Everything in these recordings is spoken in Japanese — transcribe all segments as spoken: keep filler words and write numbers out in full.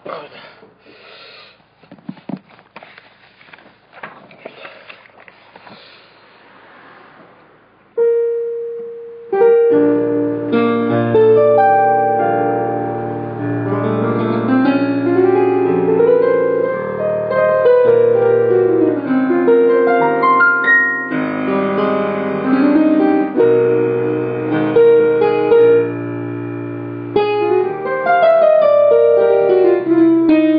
「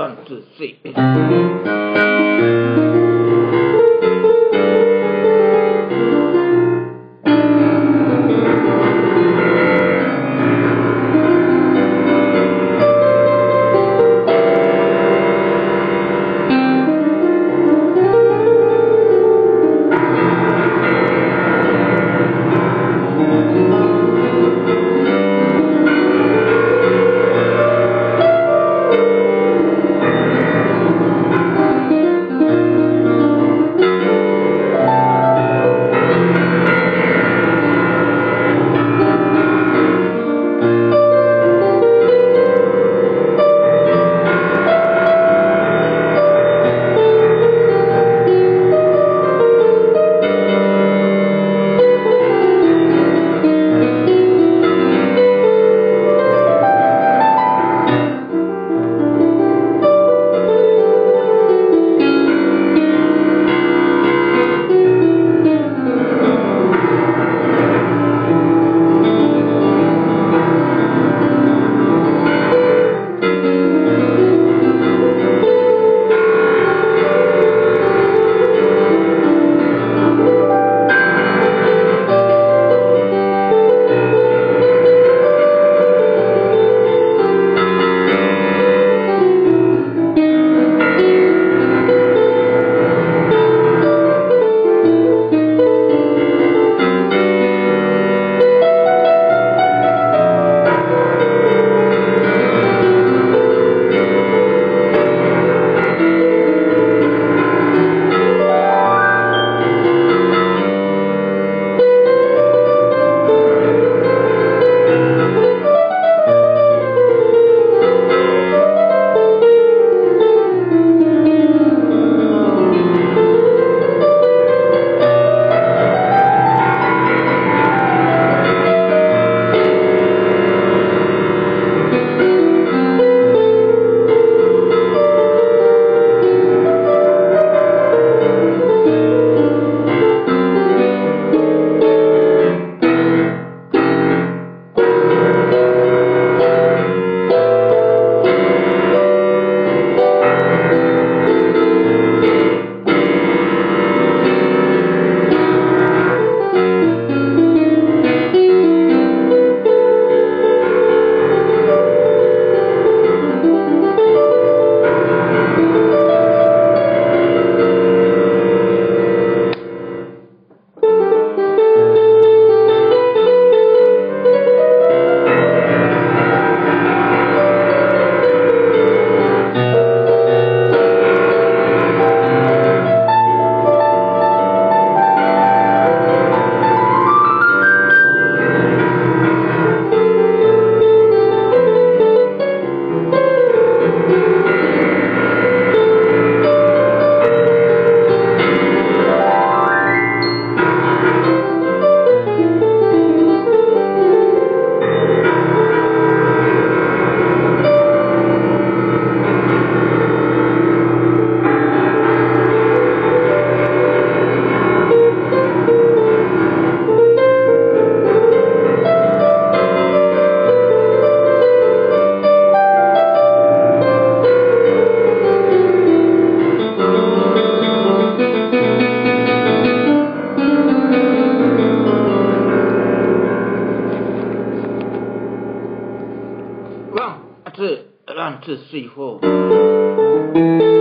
one, two, three. ワン、ツー、スリー、フォー。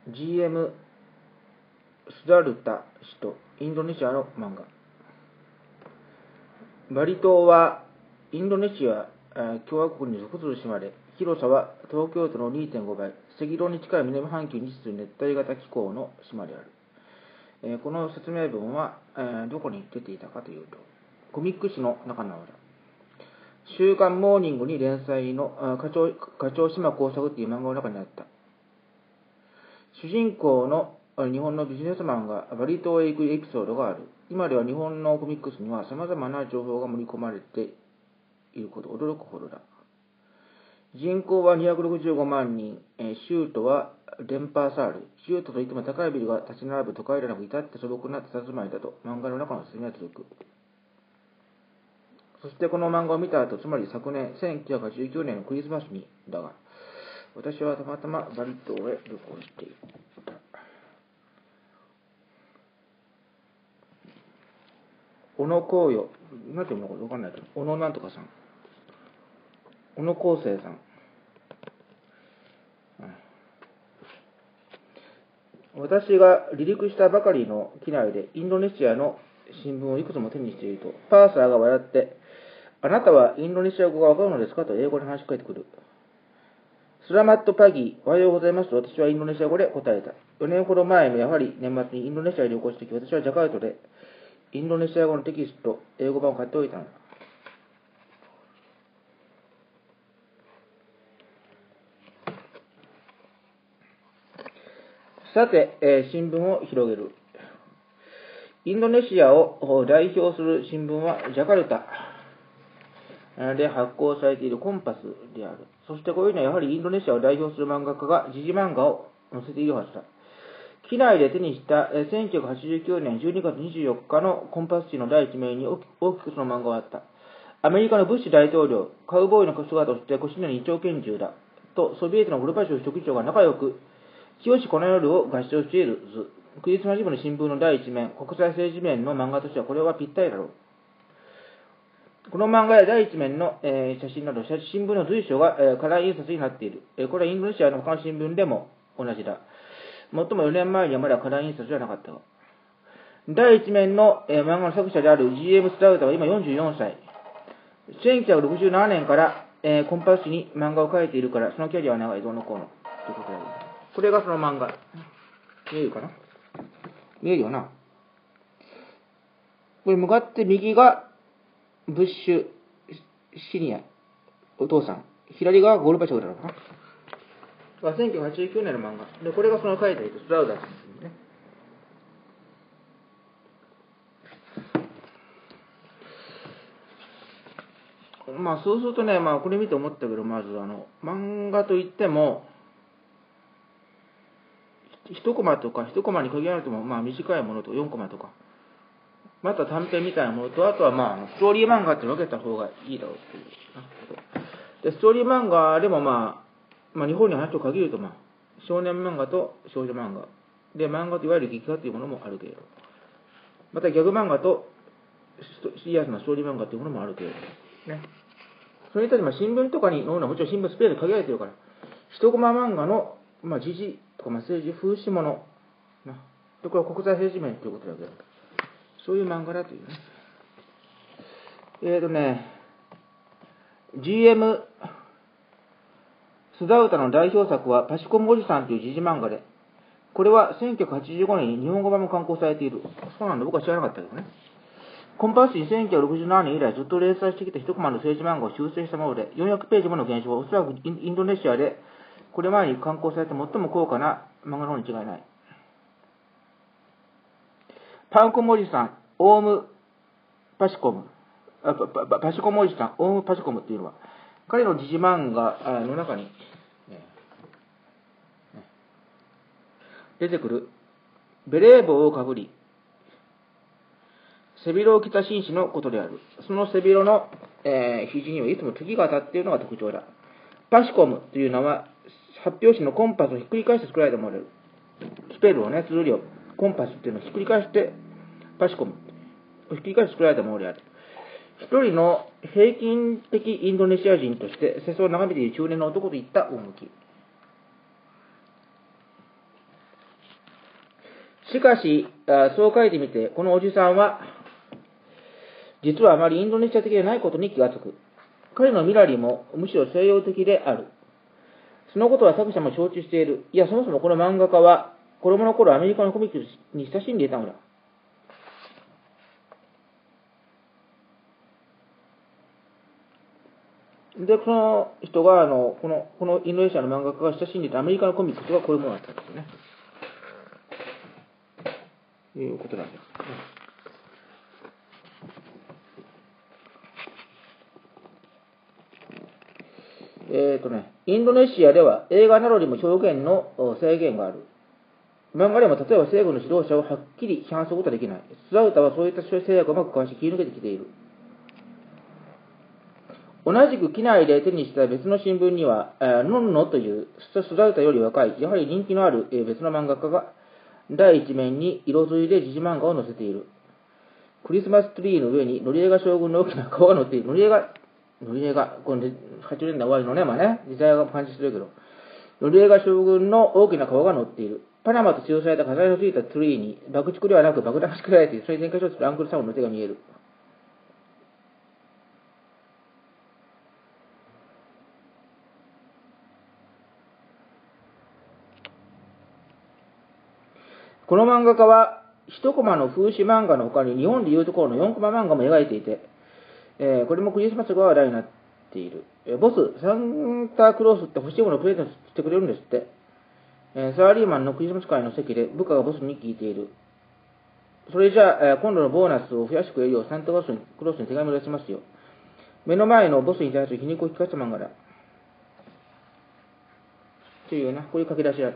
ジーエム スダルタ氏とインドネシアの漫画。バリ島はインドネシア共和国に属する島で、広さは東京都の にてんご 倍、赤道に近い南半球に位置する熱帯型気候の島である。えー、この説明文は、えー、どこに出ていたかというと、コミック誌の中の裏。週刊モーニングに連載の課長、課長島耕作という漫画の中にあった。主人公の日本のビジネスマンがバリ島へ行くエピソードがある。今では日本のコミックスには様々な情報が盛り込まれていること、驚くほどだ。人口はにひゃくろくじゅうごまんにん、州都はデンパーサール。州都といっても高いビルが立ち並ぶ都会でなく、至って素朴な佇まいだと漫画の中の説明が続く。そしてこの漫画を見た後、つまり昨年せんきゅうひゃくはちじゅうきゅうねんのクリスマスにだが、私はたまたまバリ島へ旅行していた。小野光陽、なんていうのかわかんないけど、小野なんとかさん、小野康生さん、うん、私が離陸したばかりの機内でインドネシアの新聞をいくつも手にしていると、パーサーが笑って、あなたはインドネシア語がわかるのですかと英語で話しかけてくる。スラマットパギー、おはようございますと私はインドネシア語で答えた。よねんほど前のやはり年末にインドネシアへ旅行したとき、私はジャカルトでインドネシア語のテキスト、英語版を買っておいたのだ。さて、えー、新聞を広げる。インドネシアを代表する新聞はジャカルタで発行されているコンパスである。そしてこういうのはやはりインドネシアを代表する漫画家が時事漫画を載せているはずだ。機内で手にしたせんきゅうひゃくはちじゅうきゅうねんじゅうにがつにじゅうよっかのコンパス紙の第一面に大きくその漫画があった。アメリカのブッシュ大統領、カウボーイの姿をして腰に二丁拳銃だとソビエトのゴルバチョフ書記長が仲良く清しこの夜を合唱している図。クリスマスイブの新聞の第一面、国際政治面の漫画としてはこれはぴったりだろう。この漫画や第一面の、えー、写真など新聞の随所が、えー、カラー印刷になっている、えー。これはインドネシアの他の新聞でも同じだ。もっともよねんまえにはまだカラー印刷ではなかったが。第一面の、えー、漫画の作者である ジーエム スラウタは今よんじゅうよんさい。せんきゅうひゃくろくじゅうななねんから、えー、コンパス紙に漫画を描いているから、そのキャリアは長いどうのこうの。ということだ。これがその漫画。見えるかな？見えるよな。これ向かって右がブッシュシニア、お父さん。左側がゴルバチョフだろうな。せんきゅうひゃくはちじゅうきゅうねんの漫画。で、これがその書いてあるスラウダーですね。まあ、そうするとね、まあ、これ見て思ったけど、まず、あの、漫画といっても、一コマとか、一コマに限られても、まあ、短いものとよんコマとか、また短編みたいなものと、あとはまあ、ストーリー漫画って分けた方がいいだろうっていう。で、ストーリー漫画でもまあ、まあ、日本に話を限ると、まあ、少年漫画と少女漫画。で、漫画といわゆる劇画というものもあるけれど。また、ギャグ漫画とシリアスなストーリー漫画というものもあるけれど。ね。それに対して、まあ、新聞とかに載るのはもちろん新聞スペース限られてるから、一コマ漫画の、まあ、時事とか、まあ、政治風刺物。な。で、これは国際政治面ということだけど。そういう漫画だというね。えーとね、ジーエム スダウタの代表作はパシコムおじさんという時事漫画で、これはせんきゅうひゃくはちじゅうごねんに日本語版も刊行されている。そうなんだ、僕は知らなかったけどね。コンパス紙せんきゅうひゃくろくじゅうななねん以来ずっと連載してきた一コマの政治漫画を修正したもので、よんひゃくページもの原書はおそらくインドネシアでこれまでに刊行された最も高価な漫画の方に違いない。パンコムおじさん、オウムパシコム、あパパパシコムおじさん、オウムパシコムっていうのは、彼の時事漫画の中に、ねね、出てくるベレー帽をかぶり、背広を着た紳士のことである。その背広の、えー、肘にはいつも時が当たっているのが特徴だ。パシコムという名は、発表紙のコンパスをひっくり返して作られたものである。スペルをね、綴りを、コンパスっていうのをひっくり返して、パシコムをひっくり返して作られたものである。一人の平均的インドネシア人として世相を眺めている中年の男といった趣。 しかし、そう書いてみて、このおじさんは、実はあまりインドネシア的でないことに気がつく。彼の身なりもむしろ西洋的である。そのことは作者も承知している。いや、そもそもこの漫画家は、子供の頃アメリカのコミックに親しんでいたのだ。で、この人が、あの、この、このインドネシアの漫画家が親しんでいたアメリカのコミックスがこういうものだったんですよね。ということなんです。えっとね、インドネシアでは映画などにも表現の制限がある。漫画でも例えば西軍の指導者をはっきり批判することはできない。スザウタはそういった制約をうまくかわし切り抜けてきている。同じく機内で手にした別の新聞には、ノンノというスザウタより若い、やはり人気のある別の漫画家が第一面に色づいで時事漫画を載せている。クリスマスツリーの上にノリエガ将軍の大きな顔が載っている。ノリエガ、ノリエガ、このはちじゅうねんだい終わりのね、まあね、時代が感じするけど、ノリエガ将軍の大きな顔が載っている。パナマと使用された飾りのついたツリーに爆竹ではなく爆弾が仕掛けられている。それに点火しようとするアンクルサムの手が見える。この漫画家は、一コマの風刺漫画の他に日本でいうところのよんコマ漫画も描いていて、えー、これもクリスマスが話題になっている。えー、ボス、サンタクロースって欲しいものをプレゼントしてくれるんですって。えー、サラリーマンのクリスマス会の席で部下がボスに聞いている。それじゃあ、えー、今度のボーナスを増やしてくれるようサンタクロースにクロースに手紙を出しますよ。目の前のボスに対する皮肉を聞かせた漫画だ。というな、こういう書き出しだった。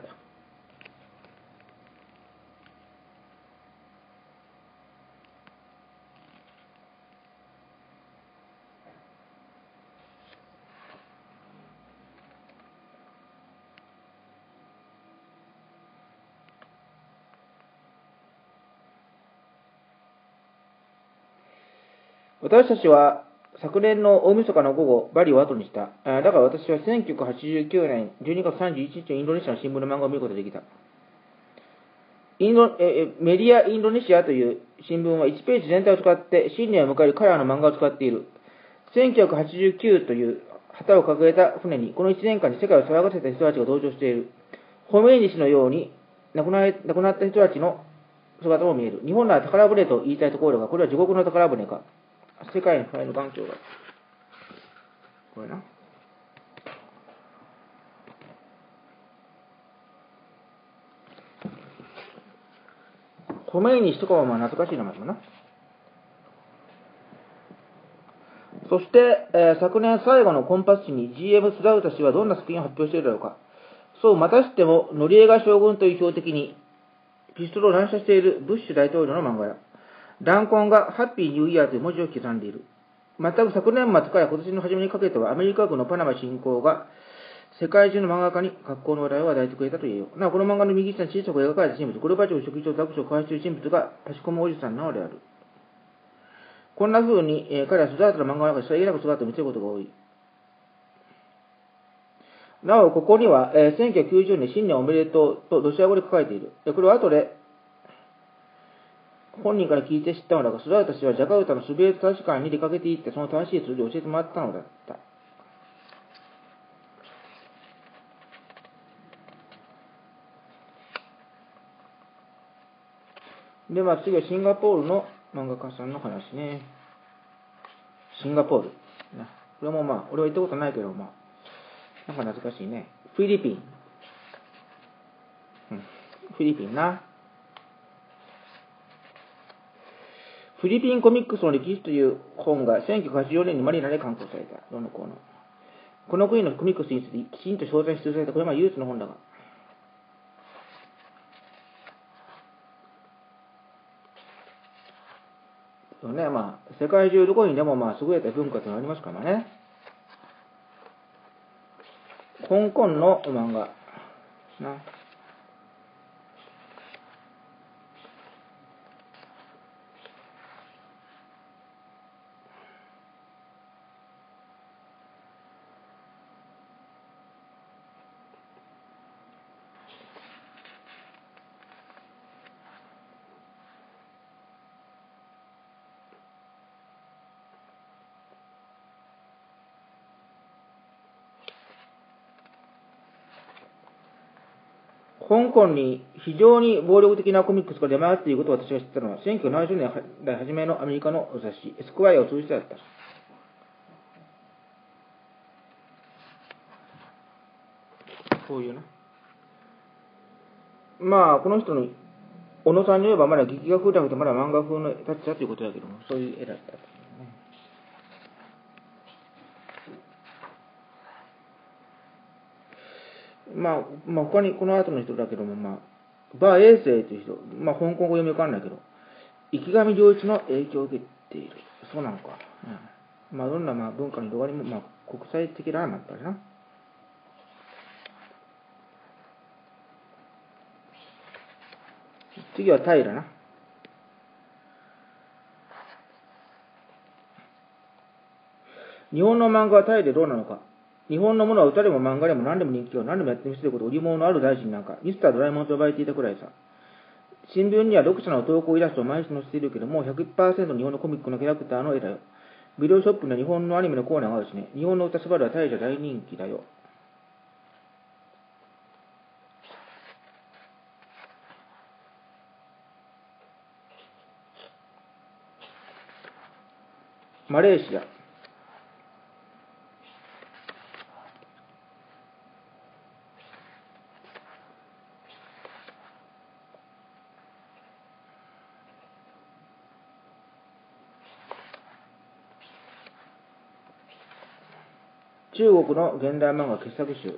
私たちは昨年の大晦日の午後、バリを後にした。だから私はせんきゅうひゃくはちじゅうきゅうねんじゅうにがつさんじゅういちにちのインドネシアの新聞の漫画を見ることができた。インドえメディアインドネシアという新聞はいちページ全体を使って新年を迎えるカラーの漫画を使っている。せんきゅうひゃくはちじゅうきゅうという旗を掲げた船にこのいちねんかんに世界を騒がせた人たちが登場している。ホメイニ氏のように亡くな亡くなった人たちの姿も見える。日本なら宝船と言いたいところが、これは地獄の宝船か。世界の船の番長が。これな。ホメイニ氏とかはまあ懐かしい名前かな。そして、えー、昨年最後のコンパス誌に ジーエム スダウタ氏はどんな作品を発表しているだろうか。そう、またしても、ノリエガ将軍という標的に、ピストルを乱射しているブッシュ大統領の漫画だ。弾痕がハッピーニューイヤーという文字を刻んでいる。全く昨年末から今年の初めにかけてはアメリカ軍のパナマ侵攻が世界中の漫画家に格好の話題を与えてくれたというよ。なお、この漫画の右下に小さく描かれた人物、ゴルバチョフ書記長と握手を交わしている人物がパシコムおじさんなのである。こんな風に、えー、彼はスザートの漫画の中でさりげなく姿を見せることが多い。なお、ここには、えー、せんきゅうひゃくきゅうじゅうねん新年おめでとうとロシア語で書かれている。これは後で本人から聞いて知ったのだが、スザータ氏はジャカルタのスベート大使館に出かけていって、その正しい数字を教えてもらったのだった。で、まあ次はシンガポールの漫画家さんの話ね。シンガポール。これもまあ、俺は行ったことないけど、まあ、なんか懐かしいね。フィリピン。うん、フィリピンな。フィリピンコミックスの歴史という本がせんきゅうひゃくはちじゅうよねんにマニラで刊行された。どのこの。この国のコミックスについてきちんと詳細に出された、これは唯一の本だが。そうね、まあ、世界中どこにでもまあ優れた文化というのがありますからね。香港の漫画。な。 香港に非常に暴力的なコミックスが出回っていることを私が知ったのは、せんきゅうひゃくななじゅうねんだい初めのアメリカの雑誌、エスクワイアを通じてだった。こういうな。まあ、この人の、小野さんに言えばまだ劇画風じゃなくて、まだ漫画風のタッチだということだけども、そういう絵だった。まあ、まあ、他にこの後の人だけども、まあ、馬英生という人、まあ、香港語読みわかんないけど、池上良一の影響を受けている。そうなのか。うん、まあ、どんなまあ文化の動画にも、まあ、国際的だな、やっぱりな。次はタイだな。日本の漫画はタイでどうなのか。日本のものは歌でも漫画でも何でも人気を何でもやってみせることを売り物のある大臣なんか、ミスタードラえもんと呼ばれていたくらいさ。新聞には読者の投稿イラストを毎日載せているけど、もう ひゃくいちパーセント 日本のコミックのキャラクターの絵だよ。ビデオショップには日本のアニメのコーナーがあるしね。日本の歌スバルはタイじゃ大人気だよ。マレーシア。中国の現代漫画傑作集。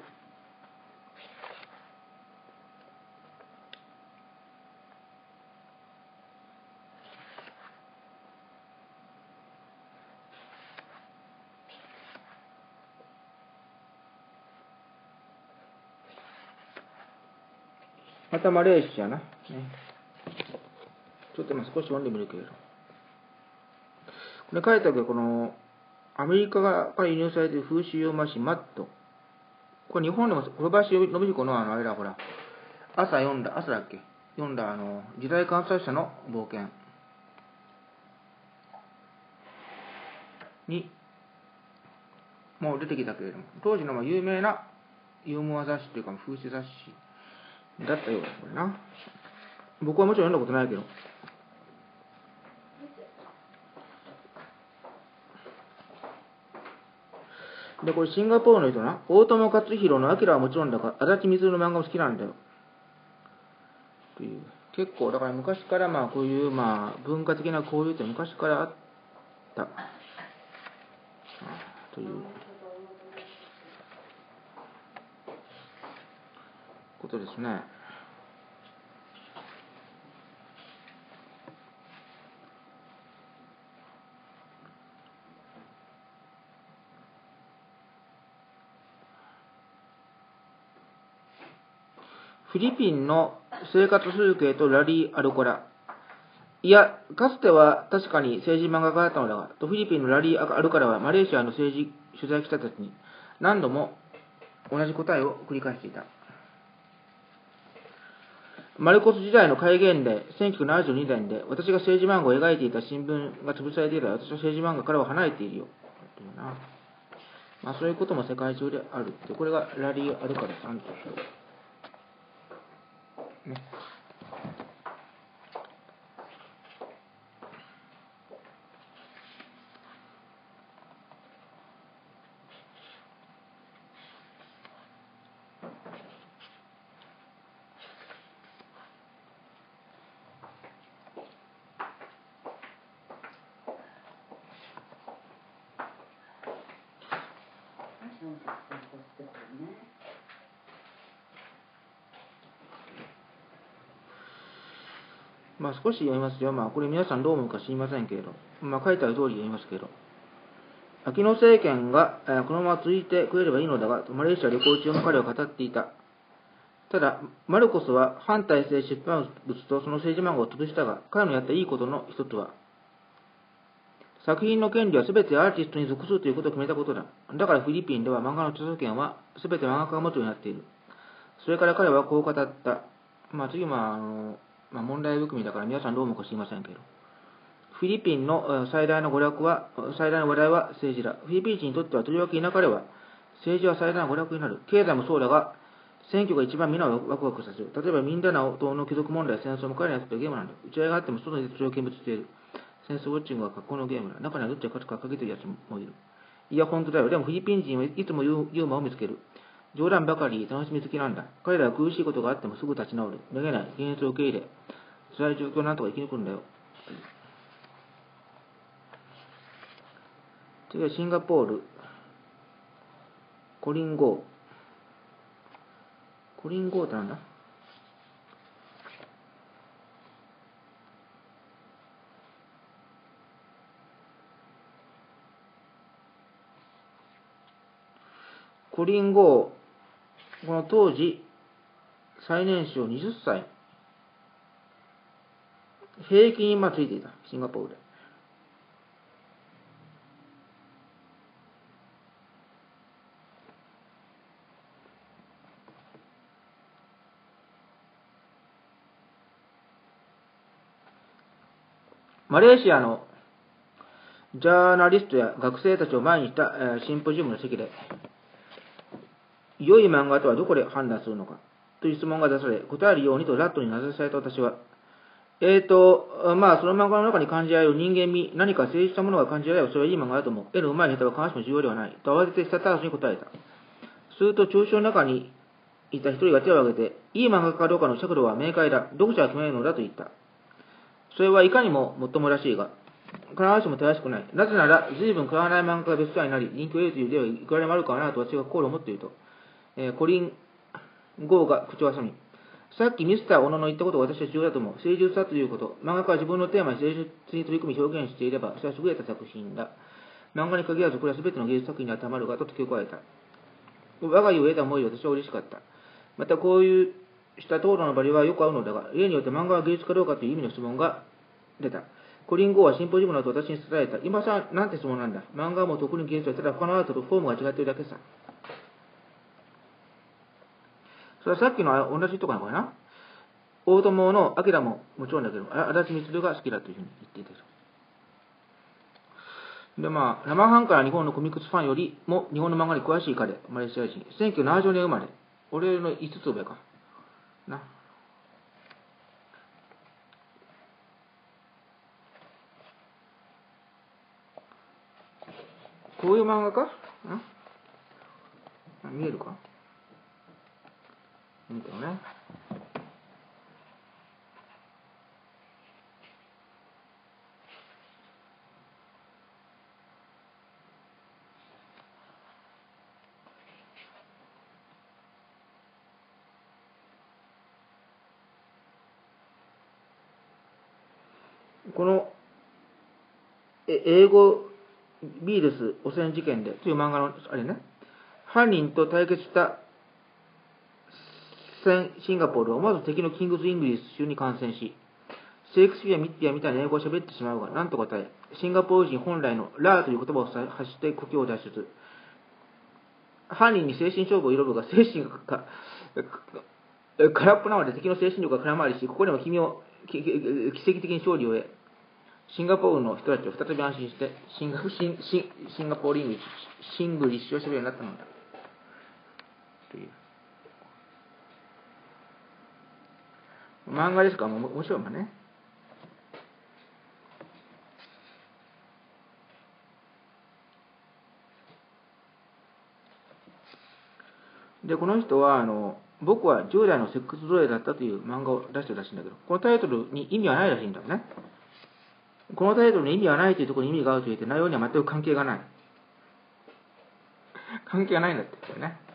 またマレーシアな。ね、ちょっと今少し読んでみるけれど。これ書いてあるけど、この、アメリカから輸入されている風刺用マシン、マット。これ日本でも、小林信彦のあの、あれだ、ほら、朝読んだ、朝だっけ読んだ、あの、時代観察者の冒険に、もう出てきたけれども、当時のまあ有名なユーモア雑誌というか、風刺雑誌だったようだ、これな。僕はもちろん読んだことないけど。で、これシンガポールの人な、大友克洋のアキラはもちろんだが、足立みずるの漫画も好きなんだよ。という。結構、だから昔からまあこういうまあ文化的な交流って昔からあった。ということですね。フィリピンの生活風景とラリー・アルコラ。いや、かつては確かに政治漫画家だったのだが、フィリピンのラリー・アルコラはマレーシアの政治取材記者たちに何度も同じ答えを繰り返していた。マルコス時代の改元でせんきゅうひゃくななじゅうにねんで私が政治漫画を描いていた新聞が潰されているら私は政治漫画からは離れているよ。というな。まあそういうことも世界中である。でこれがラリー・アルコラさんという人。ね、まあ少し読みますよ。まあこれ皆さんどう思うか知りませんけれど、まあ書いてある通り読みますけど、秋野政権が、えー、このまま続いてくれればいいのだが、マレーシア旅行中の彼は語っていた。ただ、マルコスは反体制出版物とその政治漫画を潰したが、彼のやったいいことの一つは、作品の権利は全てアーティストに属するということを決めたことだ。だからフィリピンでは漫画の著作権は全て漫画家が持つようになっている。それから彼はこう語った。まあ次は、あの、まあ、問題含みだから皆さんどう思うか知りませんけど。フィリピンの最大の娯楽は、最大の話題は政治だ。フィリピン人にとってはとりわけ田舎では、政治は最大の娯楽になる。経済もそうだが、 選挙が一番みんなをワクワクさせる。例えばミンダナオ島の貴族問題、戦争も彼らにとってゲームなんだ。打ち合いがあっても外に敵を見物している。戦争ウォッチングは格好のゲームだ。中にはどっちが勝つかかけてるやつもいる。いや、本当だよ。でもフィリピン人はいつもユーモアを見つける。冗談ばかり楽しみ好きなんだ。彼らは苦しいことがあってもすぐ立ち直る。めげない。現実を受け入れ。辛い状況をなんとか生き抜くんだよ。次はシンガポール。コリンゴー。コリンゴーってなんだ？コリンゴー、この当時、最年少ははたち。兵役に今ついていた、シンガポールで。マレーシアのジャーナリストや学生たちを前にした、えー、シンポジウムの席で、良い漫画とはどこで判断するのかという質問が出され、答えるようにとラットに名指しされた私は、えーと、まあ、その漫画の中に感じられる人間味、何か成立したものが感じられれば、それはいい漫画だと思う。絵の上手い下手は必ずしも重要ではない。と慌ててしたたらしに答えた。すると、聴衆の中にいた一人が手を挙げて、いい漫画かどうかの尺度は明快だ。読者は決めるのだと言った。それはいかにももっともらしいが、必ずしも正しくない。なぜなら、随分変わらない漫画がベストセラーになり、人気を得るという例はいくらでもあるかなと私が心を持っていると。えー、コリン・ゴーが口を挟み、さっきミスター・オノの言ったことが私は重要だと思う。誠実さということ。漫画家は自分のテーマに誠実に取り組み表現していれば、それは優れた作品だ。漫画に限らず、これは全ての芸術作品に当てはまるが、と付け加えた。我が家を得た思いで私は嬉しかった。また、こういうした討論の場にはよく合うのだが、例によって漫画は芸術かどうかという意味の質問が出た。コリン・ゴーはシンポジウムの後私に伝えた。今さ、なんて質問なんだ。漫画はもう特に芸術はただ他のアートとフォームが違っているだけさ。それはさっきの同じとこなのかな。大友のアキラももちろんだけど、足立光が好きだというふうに言っていた。で、まあ、生半可な日本のコミックスファンよりも日本の漫画に詳しい彼、マレーシア人。せんきゅうひゃくななじゅうねん生まれ。俺のいつつ上か。な。こういう漫画かな。見えるか見てよね。この英語ビールス汚染事件でという漫画のあれね、犯人と対決したシンガポールは思わず敵のキングズ・イングリッシュに感染し、シェイクスピアみたいな英語を喋ってしまうが、なんとか耐え、シンガポール人本来のラーという言葉を発して故郷を脱出。犯人に精神勝負を挑むが、精神が空っぽなので敵の精神力が空回りし、ここでも君を奇跡的に勝利を得、シンガポールの人たちを再び安心して、シンガシンシンシンガポールイングリッシュ、シングリッシュをするようになったのだ。という。漫画ですから、も面白いもんね。で、この人は、あの、僕はじゅう代のセックス奴隷だったという漫画を出してるらしいんだけど、このタイトルに意味はないらしいんだよね。このタイトルに意味はないというところに意味があると言って、内容には全く関係がない。関係がないんだって言ってね。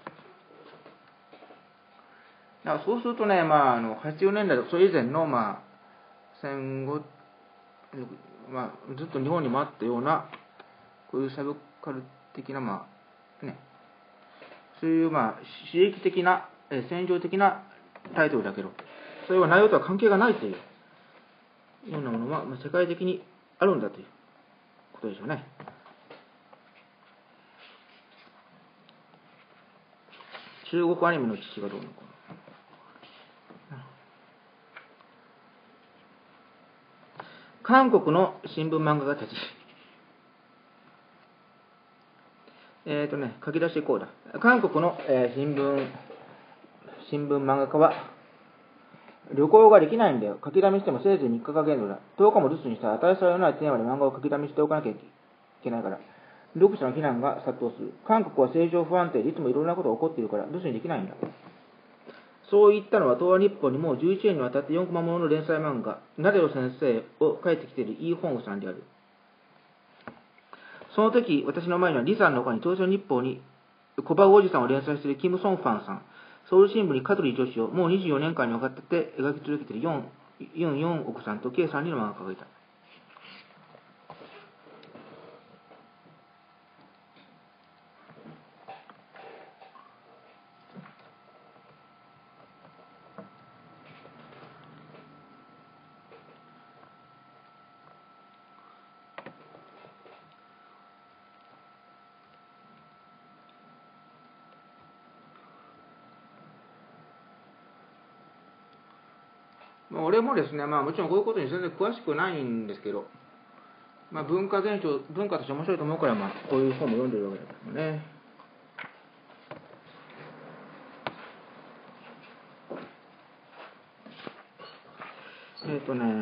だからそうするとね、まあ、あの、はちじゅうねんだい、それ以前の、まあ、戦後、まあ、ずっと日本にもあったような、こういうサブカル的な、まあ、ね、そういう、まあ、刺激的な、え戦場的なタイトルだけど、それは内容とは関係がないというようなものは、まあ、世界的にあるんだということでしょうね。中国アニメの父がどうのこうの。韓国の新聞漫画家たち。えっ、ー、とね、書き出してこうだ。韓国の、えー、新聞、 新聞漫画家は、旅行ができないんだよ。書きだめしてもせいぜいみっかか限度だ。とおかも留守にしたら与えされないテーマで漫画を書きだめしておかなきゃいけないから。読者の非難が殺到する。韓国は政情不安定でいつもいろんなことが起こっているから留守にできないんだ。そう言ったのは東亜日報にもうじゅういちねんにわたってよんコマものの連載漫画、ナデロ先生を書いてきているイ・ホングさんである。その時、私の前には李さんの他に東証日報に小バおじさんを連載しているキム・ソンファンさん、ソウル新聞に香取女子をもうにじゅうよねんかんにわたって描き続けているユン・ユン・ヨンオクさんと計さんにんの漫画家がいた。まあ、俺もですね、まあもちろんこういうことに全然詳しくないんですけど、まあ文化現象、文化として面白いと思うから、まあこういう本も読んでるわけだけどね。えっ、ー、とね、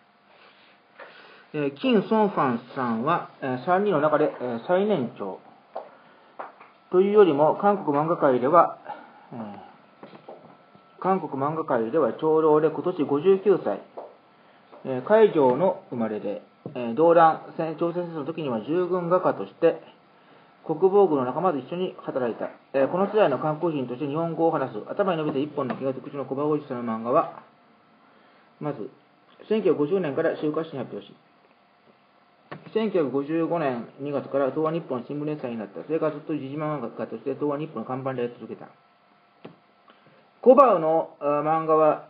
えー、金ソンファンさんは、えー、さんにんの中で、えー、最年長というよりも、韓国漫画界では、えー韓国漫画界では長老で今年ごじゅうきゅうさい、えー、海上の生まれで、えー、動乱、朝鮮戦争の時には従軍画家として国防軍の仲間と一緒に働いた。えー、この世代の韓国人として日本語を話す頭に伸びた一本の毛が特徴の小葉おじさんの漫画は、まずせんきゅうひゃくごじゅうねんから週刊誌に発表し、せんきゅうひゃくごじゅうごねんにがつから東亜日本の新聞連載になった。それからずっと時事漫画家として東亜日本の看板でやり続けた。コバウの漫画は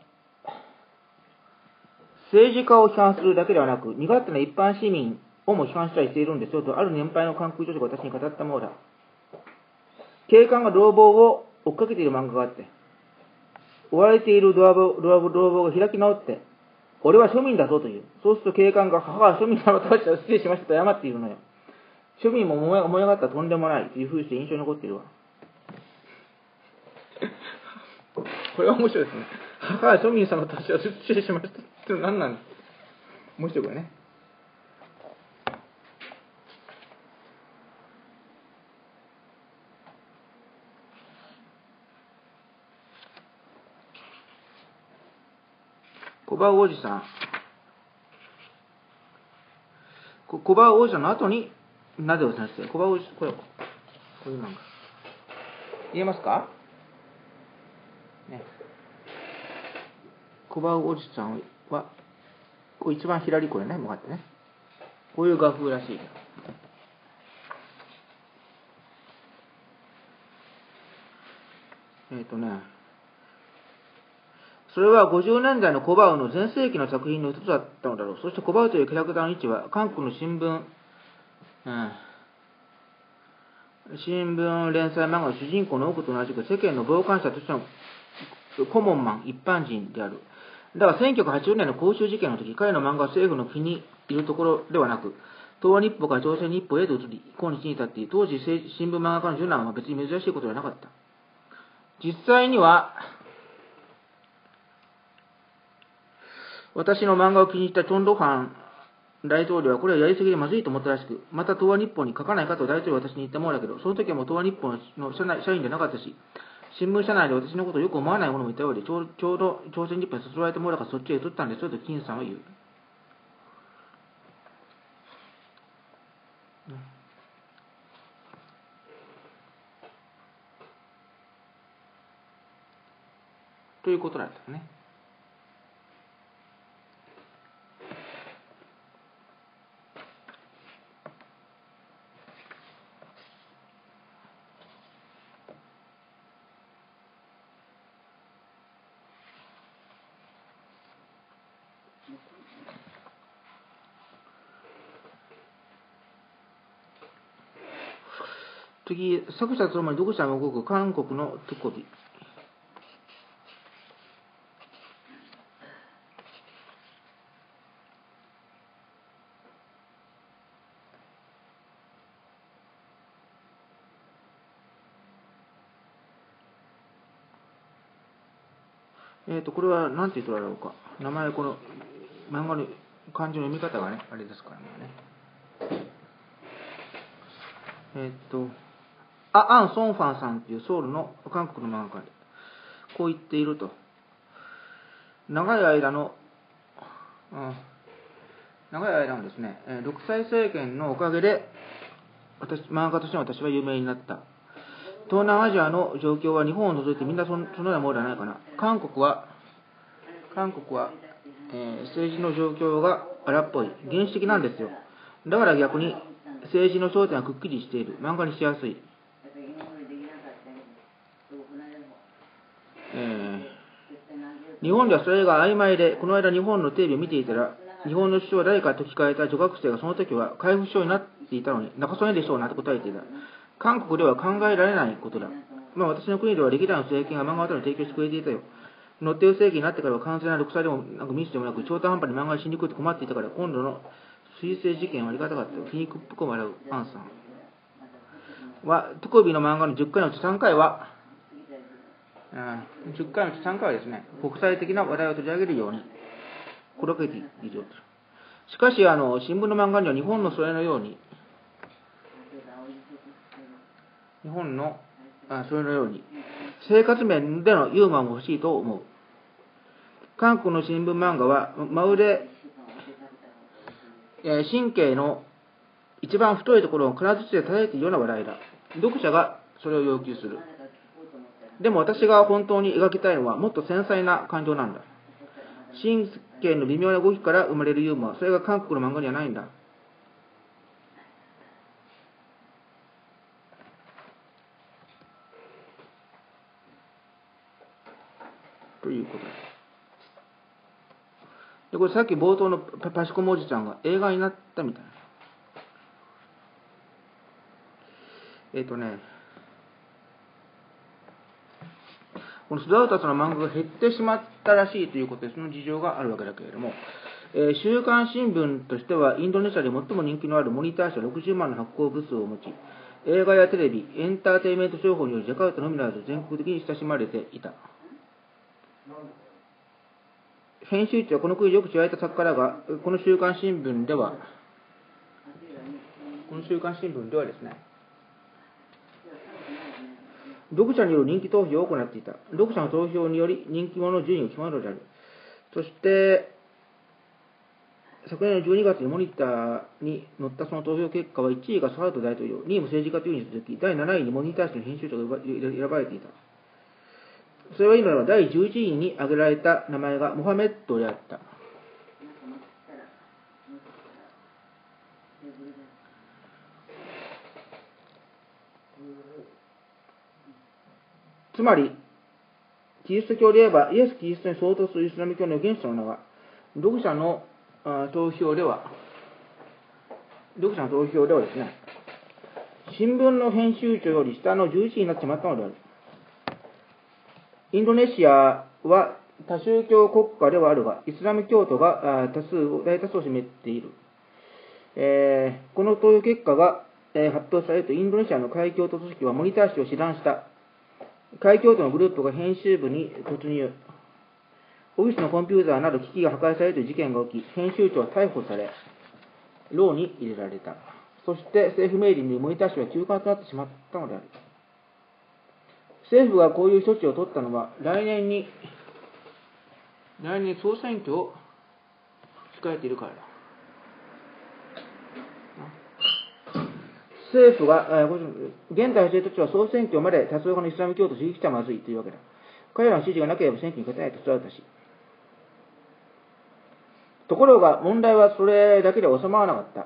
政治家を批判するだけではなく、身勝手な一般市民をも批判したりしているんですよと、ある年配の韓国女子が私に語ったものだ。警官が泥棒を追っかけている漫画があって、追われている泥棒泥棒が開き直って、俺は庶民だぞという。そうすると警官が、母は庶民なのと私は失礼しましたと謝っているのよ。庶民も思い上がったらとんでもないというふうにして印象に残っているわ。これは面白いですね。母は庶民様と私は失礼しましたって何なんですか。面白いこれね。コバウおじさん。コバウおじさんの後に、なぜを先生。コバウおじさん、これ、こういう漫画。言えますかね。コバウおじさんは、こう一番左これね、向かってね。こういう画風らしい。えっ、ー、とね、それはごじゅうねんだいのコバウの全盛期の作品の一つだったのだろう。そしてコバウというキャラクターの位置は、韓国の新聞、うん、新聞連載漫画の主人公の多くと同じく世間の傍観者としてのコモンマン、一般人である。だがせんきゅうひゃくはちじゅうねんの光州事件の時、彼の漫画は政府の気にいるところではなく、東亜日報から朝鮮日報へと移り、今日に至っている。当時新聞漫画家の受難は別に珍しいことではなかった。実際には、私の漫画を気に入ったチョン・ドファン大統領はこれはやりすぎでまずいと思ったらしく、また東亜日報に書かないかと大統領は私に言ったものだけど、その時はもう東亜日報の社内社員じゃなかったし、新聞社内で私のことをよく思わない者もいたようで、ちょうちょうど朝鮮日報に誘われたものだからそっちへ移ったんですよと金さんは言う。うん、ということだったね。次、作者ともに読者が動く韓国のトゥコビ。 えっ、ー、と、これは何て言うとだろうか。名前、この漫画の漢字の読み方がね、あれですからね。えっ、ー、と、ア・アン・ソンファンさんというソウルの韓国の漫画家で、こう言っていると。長い間の、うん、長い間のですね、独裁政権のおかげで、私漫画家として私は有名になった。東南アジアの状況は日本を除いてみんなそのようなものではないかな。韓国は、韓国は、えー、政治の状況が荒っぽい。原始的なんですよ。だから逆に政治の焦点はくっきりしている。漫画にしやすい。えー、日本ではそれが曖昧で、この間日本のテレビを見ていたら、日本の首相は誰かと聞かれた女学生がその時は海部首相になっていたのに、中曽根でしょうなと答えていた。韓国では考えられないことだ。まあ私の国では歴代の政権が漫画を提供してくれていたよ。乗っている政権になってからは完全な独裁でもなく民主でもなく、中途半端に漫画しにくいと困っていたから、今度の水星事件はありがたかったよ。皮肉っぽく笑うアンさんは、トコビの漫画のじゅっかいのうちさんかいは、うん、じゅっかいのうちさんかいはですね、国際的な話題を取り上げるように心がけている。しかし、あの、新聞の漫画には日本のそれのように、日本のあそれのように、生活面でのユーモアも欲しいと思う。韓国の新聞漫画は、まるで、えー、神経の一番太いところを金槌で叩いているような話題だ。読者がそれを要求する。でも私が本当に描きたいのはもっと繊細な感情なんだ。神経の微妙な動きから生まれるユーモア、それが韓国の漫画にはないんだ。ということです。で、これさっき冒頭のパシコモおじちゃんが映画になったみたいな。えっ、ー、とね、このスダウタスの漫画が減ってしまったらしいということで、その事情があるわけだけれども、えー、週刊新聞としては、インドネシアで最も人気のあるモニター社ろくじゅうまんの発行部数を持ち、映画やテレビ、エンターテインメント情報によるジャカルタのみならず全国的に親しまれていた。編集長はこの国でよく知られた作家らが、この週刊新聞では、この週刊新聞ではですね、読者による人気投票を行っていた。読者の投票により人気者の順位が決まるのである。そして、昨年のじゅうにがつにモニターに載ったその投票結果は、いちいがサウト大統領、にいも政治家というに続き、だいなないにモニター誌の編集長が選ばれていた。それは今はだいじゅういちいに挙げられた名前がモハメッドであった。つまり、キリスト教で言えば、イエス・キリストに相当するイスラム教の預言者の名は、読者の投票では、読者の投票ではですね、新聞の編集長より下のじゅういちいになってしまったのである。インドネシアは多宗教国家ではあるが、イスラム教徒が多数大多数を占めている。えー、この投票結果が、えー、発表されると、インドネシアの海峡都組織はモニター誌を遮断した。海峡都のグループが編集部に突入。オフィスのコンピューターなど機器が破壊されるという事件が起き、編集長は逮捕され、牢に入れられた。そして政府命令にモニター誌は休刊となってしまったのである。政府がこういう処置を取ったのは、来年に、来年総選挙を控えているからだ。政府が、現在の政党は総選挙まで多数派のイスラム教徒を刺激しちゃまずいというわけだ。彼らの支持がなければ選挙に勝てないと伝えたし。ところが問題はそれだけで収まらなかった。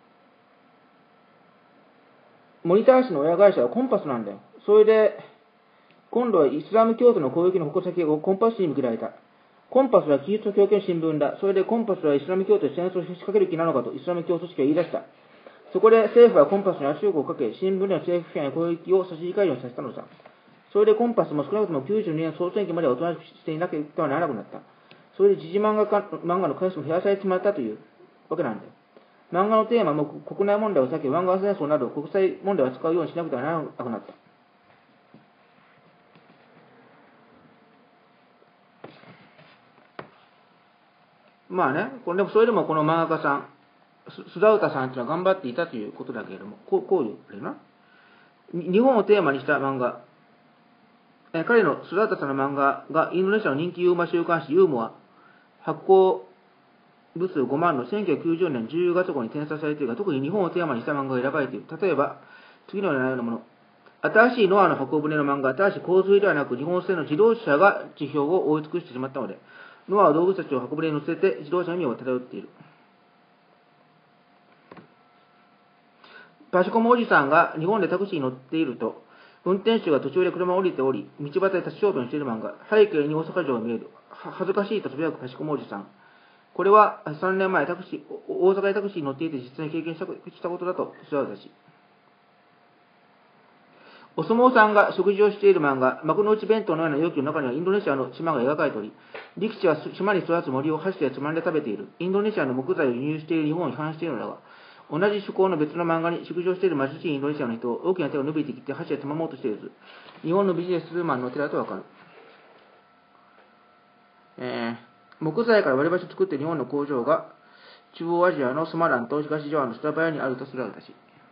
モニター誌の親会社はコンパスなんだよ。それで、今度はイスラム教徒の攻撃の矛先がコンパスに向けられた。コンパスはキリスト教系の新聞だ。それでコンパスはイスラム教徒に戦争を仕掛ける気なのかとイスラム教組織は言い出した。そこで政府はコンパスに圧力をかけ、新聞での政府批判や攻撃を差し控えるようにさせたのさ。それでコンパスも少なくともきゅうじゅうにねん総選挙まではおとなしくしていなければならなくなった。それで時事漫画か漫画の回数も減らされてしまったというわけなんだよ。漫画のテーマも国内問題を避け、湾岸戦争など国際問題を扱うようにしなくてはならなくなった。 まあね、これでもそれでもこの漫画家さん、須田歌さんっていうのは頑張っていたということだけれども、こうこういうこれな。日本をテーマにした漫画、え彼の須田歌さんの漫画がインドネシアの人気ユーモア週刊誌ユーモア発行部数ごまんのせんきゅうひゃくきゅうじゅうねんじゅうがつ号に転載されているが、特に日本をテーマにした漫画が選ばれている。例えば、次のようなもの。新しいノアの箱舟の漫画、新しい洪水ではなく日本製の自動車が地表を覆い尽くしてしまったので、ノアは動物たちを箱舟に乗せて自動車の海を漂っている。パシコムおじさんが日本でタクシーに乗っていると、運転手が途中で車を降りており、道端で立ち小便している漫画、背景に大阪城が見える。恥ずかしいとつぶやくパシコムおじさん。これはさんねんまえタクシー、大阪でタクシーに乗っていて実際に経験したことだと調べたし。お相撲さんが食事をしている漫画、幕の内弁当のような容器の中にはインドネシアの島が描かれており、力士は島に育つ森を箸でつまんで食べている。インドネシアの木材を輸入している日本を批判しているのだが、同じ趣向の別の漫画に食事をしている貧しいインドネシアの人を大きな手を伸びてきて箸でつまもうとしている。日本のビジネスマンの手だとわかる。えー、木材から割り箸を作っている日本の工場が中央アジアのスマランと東ジャワのスタバヤにあるとする私。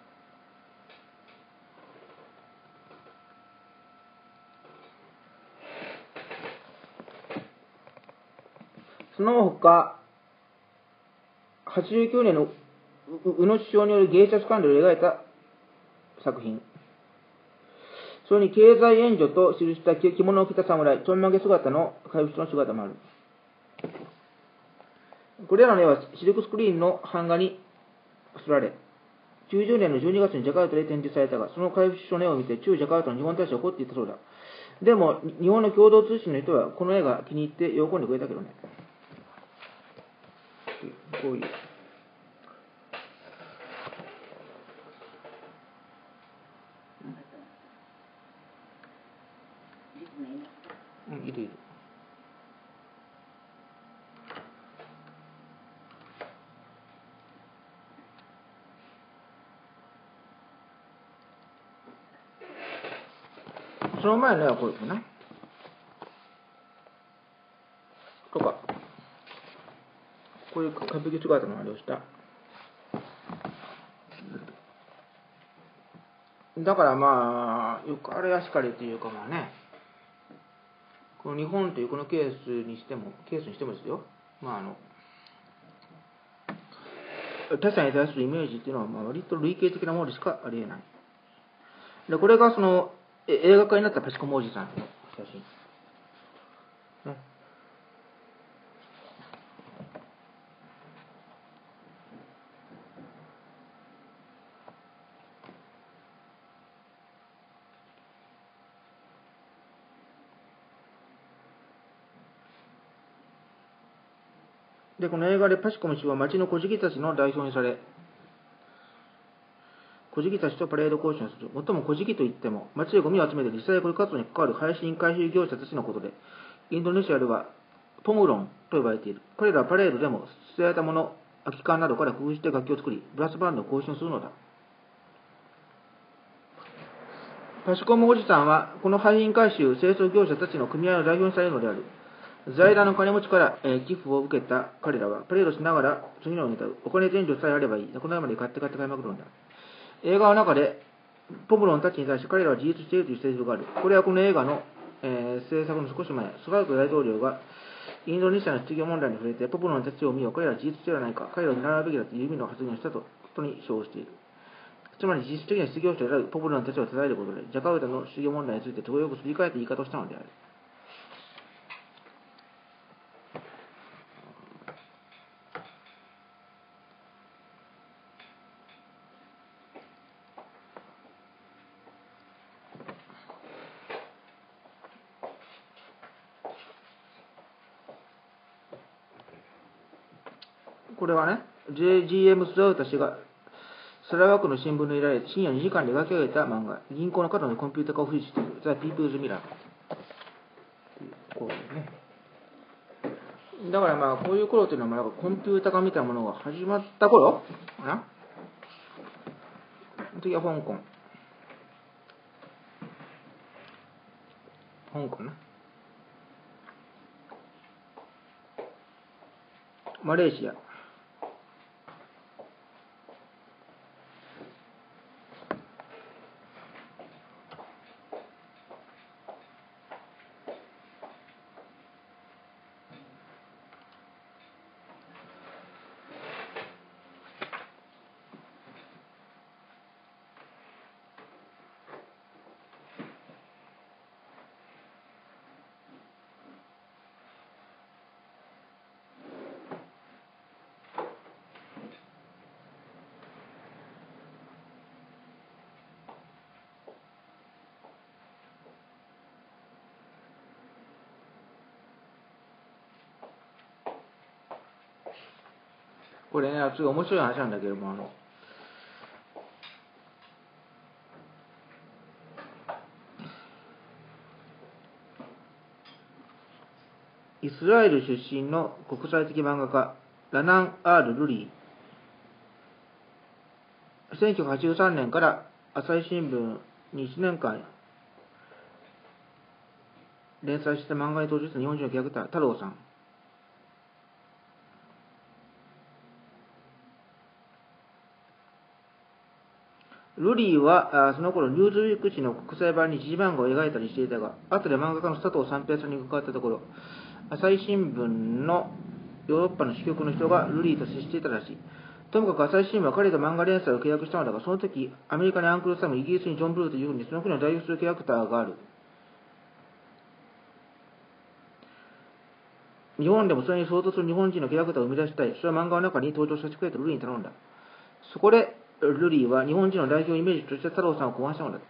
その他、はちじゅうきゅうねんの宇野首相による芸術スカンダルを描いた作品。それに経済援助と記した着物を着た侍、ちょんまげ姿の怪物の姿もある。これらの絵はシルクスクリーンの版画に刷られ、きゅうじゅうねんのじゅうにがつにジャカルタで展示されたが、その怪物の絵を見て駐ジャカルタの日本大使は怒っていたそうだ。でも、日本の共同通信の人はこの絵が気に入って喜んでくれたけどね。こういう。うん、いるいる。その前の絵はこれかな。とか、こういう完璧姿のあれをした。だからまあ、よくあれやしかりというかまあね、この日本というこのケースにしても、ケースにしてもですよ、まああの、他者に対するイメージっていうのはまあ割と類型的なものでしかありえない。で、これがその映画化になったパシコムおじさんの写真。ね、で、この映画でパシコム氏は町の小じたちの代表にされ、小じたちとパレード行進をする。もっとも小じといっても、町でゴミを集めてリサイクル活動に関わる配信回収業者たちのことで、インドネシアではポムロンと呼ばれている。彼らはパレードでも捨てられたもの、空き缶などから工夫して楽器を作り、ブラスバンドを行進するのだ。パシコムおじさんは、この廃品回収、清掃業者たちの組合の代表にされるのである。財団の金持ちから、えー、寄付を受けた彼らは、パレードしながら次のように歌う。お金援助さえあればいい。この山で買って買って買いまくるんだ。映画の中で、ポムロンたちに対して彼らは自立しているというセリフがある。これはこの映画の、えー、制作の少し前、スガルト大統領がインドネシアの失業問題に触れて、ポムロンたちを見よう、彼らは自立してはないか、彼らを見習うべきだという意味の発言をしたことに称している。つまり実質的な失業者であるポムロンたちを伝えることで、ジャカルタの失業問題について都合よくすり替えて言い方をしたのである。これはね、ジェイジーエム スラウタ氏がサラワ区の新聞にいられ、深夜にじかんで描き上げた漫画、銀行の角のコンピュータ化を付している、ザ・ピープルズ・ミラー。こういうね。だからまあ、こういう頃というのは、まあ、コンピュータ化みたいなものが始まった頃かな。次は香港。香港ね。 マレーシア。これね、すごい面白い話なんだけども、あの、イスラエル出身の国際的漫画家、ラナン・アール・ルリー。せんきゅうひゃくはちじゅうさんねんから朝日新聞にいちねんかん連載した漫画に登場した日本人のキャラクター、太郎さん。ルリーはその頃ニューズウィーク誌の国際版に一時漫画を描いたりしていたが、後で漫画家の佐藤三平さんに伺ったところ、朝日新聞のヨーロッパの支局の人がルリーと接していたらしい。ともかく朝日新聞は彼と漫画連載を契約したのだが、その時アメリカにアンクルサム、イギリスにジョン・ブルーというふうにその国を代表するキャラクターがある。日本でもそれに相当する日本人のキャラクターを生み出したい。それは漫画の中に登場させてくれとルリーに頼んだ。そこでルリーは日本人の代表イメージとして太郎さんを考案したのだった。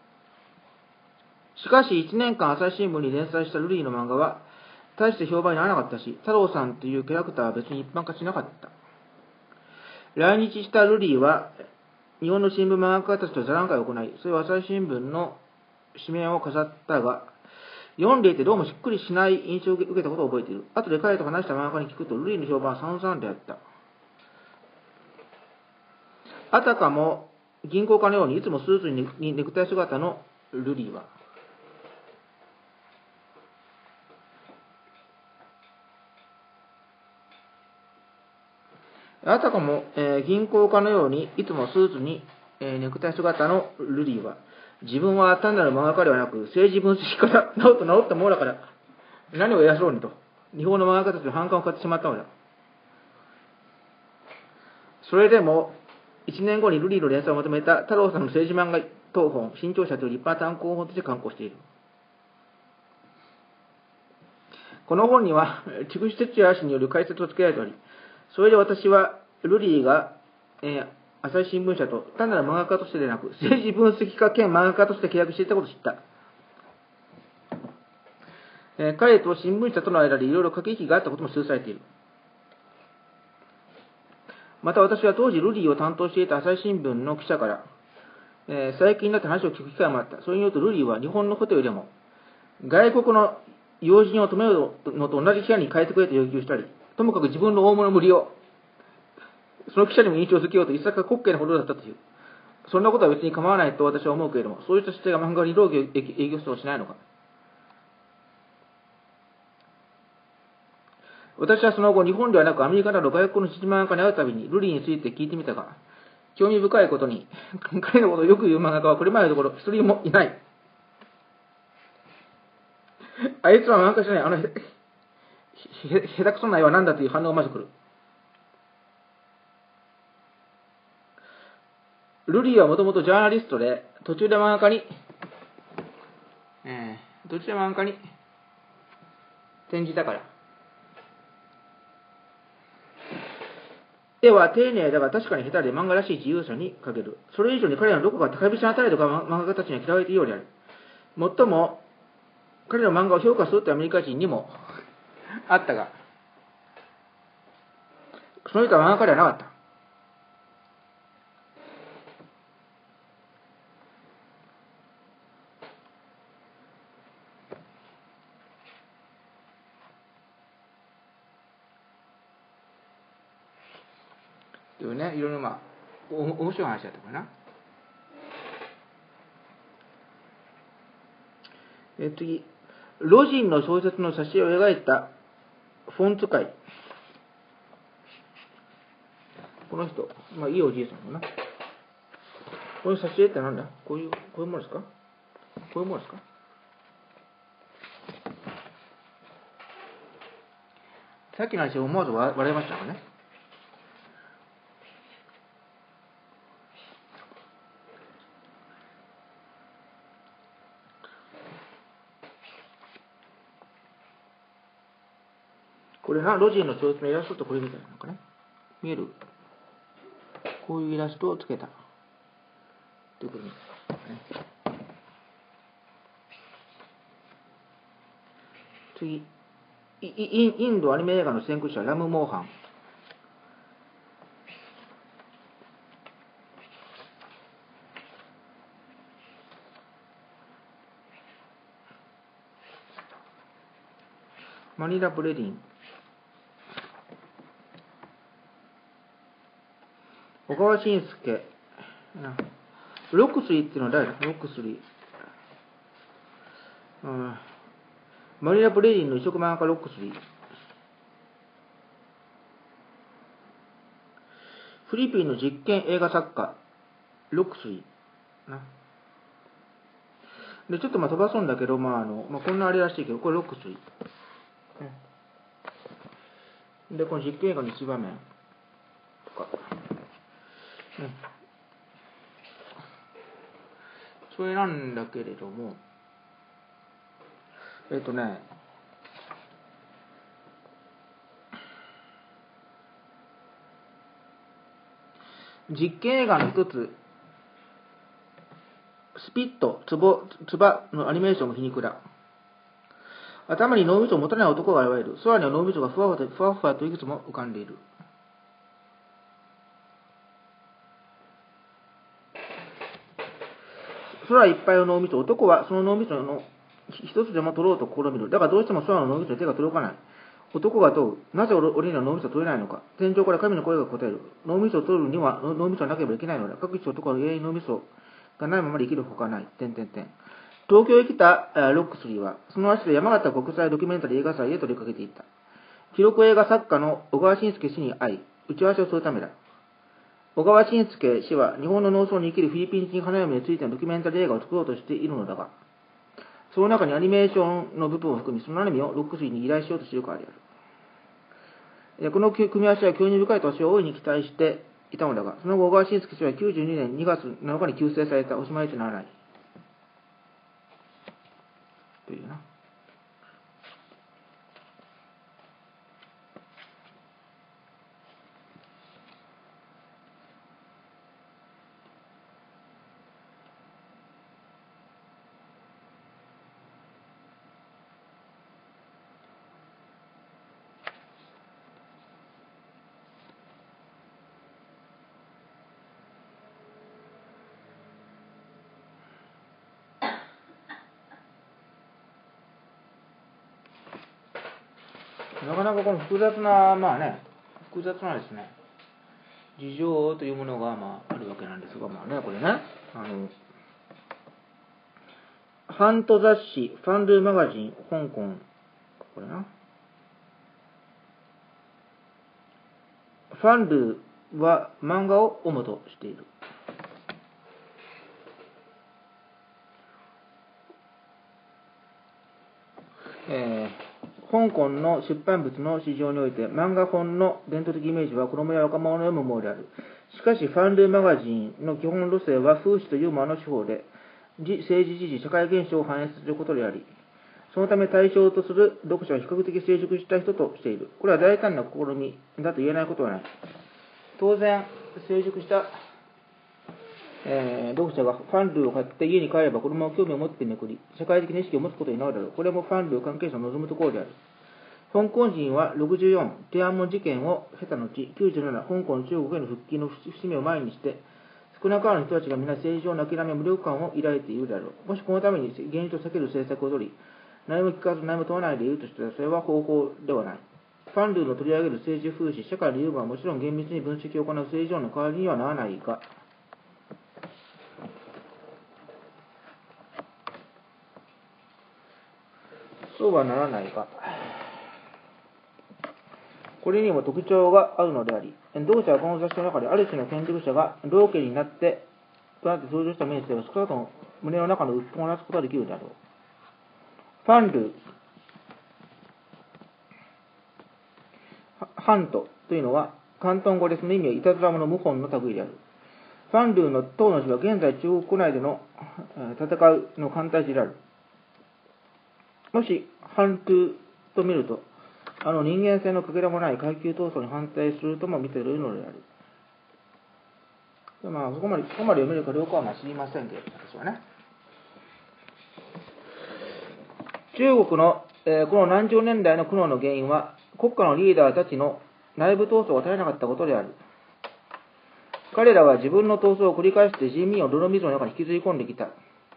しかしいちねんかん朝日新聞に連載したルリーの漫画は大して評判にならなかったし、太郎さんというキャラクターは別に一般化しなかった。来日したルリーは日本の新聞漫画家たちと座談会を行い、それは朝日新聞の紙面を飾ったが、読んでいてどうもしっくりしない印象を受けたことを覚えている。後で彼と話した漫画家に聞くと、ルリーの評判は散々であった。あたかも銀行家のようにいつもスーツにネクタイ姿のルリーは、あたかも、えー、銀行家のようにいつもスーツに、えー、ネクタイ姿のルリーは、自分は単なる漫画家ではなく政治分析家だ、なおとなおったものだから、何を偉そうにと、日本の漫画家たちの反感を買ってしまったのだ。それでも、いちねんごにルリーの連載をまとめた太郎さんの政治漫画等本、新潮社という立派な単行本として刊行している。この本には、筑紫哲也氏による解説をつけられており、それで私は、ルリーが、えー、朝日新聞社と単なる漫画家としてでなく、政治分析家兼漫画家として契約していたことを知った。えー、彼と新聞社との間でいろいろ駆け引きがあったことも記されている。また私は当時ルリーを担当していた朝日新聞の記者から、えー、最近になって話を聞く機会もあった。それによるとルリーは日本のホテルでも、外国の要人を泊めるのと同じ部屋に変えてくれと要求したり、ともかく自分の大物無理を、その記者にも印象づけようと一作が滑稽なほどだったという。そんなことは別に構わないと私は思うけれども、そういった姿勢が漫画に浪費を営業するとしないのか。私はその後、日本ではなくアメリカなど外国の一漫画家に会うたびにルリーについて聞いてみたが、興味深いことに、彼のことをよく言う漫画家はこれまでのところ一人もいない。あいつは漫画家じゃない、あのへ、へ、へ、下手くそな絵は何だという反応がまず来る。ルリーはもともとジャーナリストで、途中で漫画家に、えー、途中で漫画家に転じたから。絵は丁寧だが確かに下手で漫画らしい自由さに欠ける。それ以上に彼らのどこか高飛車な態度が漫画家たちには嫌われているようである。もっとも、彼の漫画を評価するというアメリカ人にもあったが、その人は漫画家ではなかった。というね、いろいろまあ、お面白い話だったかな。え次、ロジンの小説の挿絵を描いたフォンツ界。 この人、まあいいおじいさんかな。こういう挿絵ってなんだ？こういう、こういうものですか？こういうものですか？さっきの話思わず笑いましたかね。これな、ロジンの超越のイラストとこれみたいなのかね。見える？こういうイラストをつけた。ということですね。次。イ, インドアニメ映画の先駆者ラム・モーハン。マニラ・ブレディン。小川晋介。ロックスリーっていうのは誰だ？ロックスリー。うん、マニラ・ブレディンの移植漫画家ロックスリー。フィリピンの実験映画作家、ロックスリー。なで、ちょっとまあ飛ばすんだけど、まああの、まあ、こんなあれらしいけど、これロックスリー。うん、で、この実験映画の一場面とか。うん、それなんだけれども、えっとね、実験映画の一つ、スピット、ツボ、ツバのアニメーションが皮肉だ。頭に脳みそを持たない男が現れる。空には脳みそがふわふわとふわふわといくつも浮かんでいる。空いっぱいの脳みそ、男はその脳みその一つでも取ろうと試みる。だがどうしても空の脳みそに手が届かない。男が問う。なぜ俺には脳みそを取れないのか。天井から神の声が答える。脳みそを取るには脳みそがなければいけないのだ。各地男は永遠に脳みそがないままで生きるほかない。点々点。東京へ来たロックスリーは、その足で山形国際ドキュメンタリー映画祭へと出かけていった。記録映画作家の小川晋介氏に会い、打ち合わせをするためだ。小川晋介氏は日本の農村に生きるフィリピン人花嫁についてのドキュメンタリー映画を作ろうとしているのだが、その中にアニメーションの部分を含み、そのアニメをロックスリーに依頼しようとしているからである。この組み合わせは興味深いと私は大いに期待していたのだが、その後小川晋介氏はきゅうじゅうにねんにがつなのかに急逝された。おしまいとならない。というな。なかなかこの複雑な、まあね、複雑なですね、事情というものが、まあ、あるわけなんですが、まあね、これね、あの、ファント雑誌、ファンドゥマガジン、香港、これな。ファンドゥは漫画を主としている。えー、香港の出版物の市場において漫画本の伝統的イメージは子供や若者の読むものである。しかしファンドゥマガジンの基本路線は風刺とユーモアの手法で政治時事社会現象を反映することであり、そのため対象とする読者は比較的成熟した人としている。これは大胆な試みだと言えないことはない。当然成熟した、えー、読者がファンドゥを買って家に帰れば子供は興味を持ってめくり、社会的な意識を持つことになるだろう。これもファンドゥ関係者の望むところである。香港人はろくじゅうよん、天安門事件を経た後、きゅうじゅうなな、香港中国への復帰の節目を前にして、少なからぬ人たちが皆政治上の諦め、無力感を抱いているであろう。もしこのために現実を避ける政策を取り、何も聞かず何も問わないでいるとしたら、それは方法ではない。ファンドゥの取り上げる政治風刺、社会のユーモアはもちろん厳密に分析を行う政治上の代わりにはならないが、そうはならないが、 これにも特徴があるのであり、読者はこの雑誌の中である種の権力者が道家になってとなって登場した面では少なくとも胸の中の鬱憤をなすことができるであろう。ファンルー、ハントというのは広東語でその意味はいたずら者謀反の類である。ファンルーの唐の字は現在中国国内での戦うの簡体字である。もしハントゥと見ると、あの人間性のかけらもない階級闘争に反対するとも見ているのである。まあ、そこまで、そこまで読めるかどうかはまあ知りませんけど、私はね。中国の、えー、この何十年代の苦悩の原因は、国家のリーダーたちの内部闘争が絶えなかったことである。彼らは自分の闘争を繰り返して人民を泥水の中に引きずり込んできた。